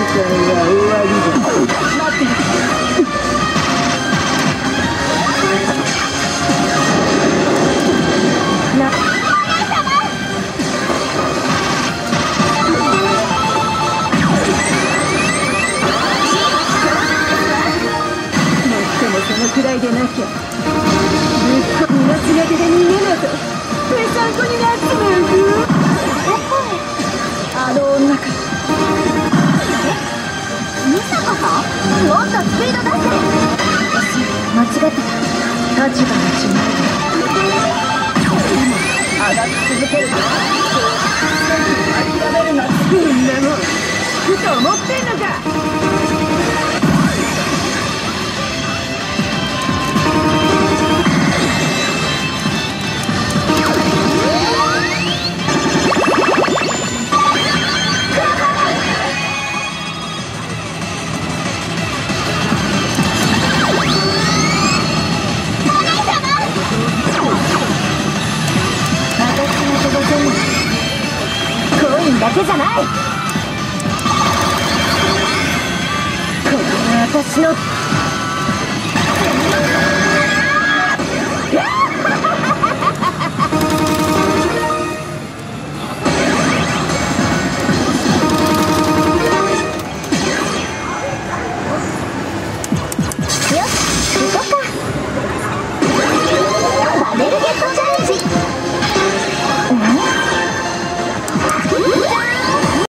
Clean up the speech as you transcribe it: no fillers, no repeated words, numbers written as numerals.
終わりだ。 待ってな。そのくらいでなきゃぶっこみのつなげで逃げなとぺさんこになっちまうぞ。あの女か。ミサコさん、もっとスピード出して。間違ってた。立場が違う。でも上がり続けると諦めるな。みんなもふと思ってんのか。コインだけじゃない。これが私のよし行こう。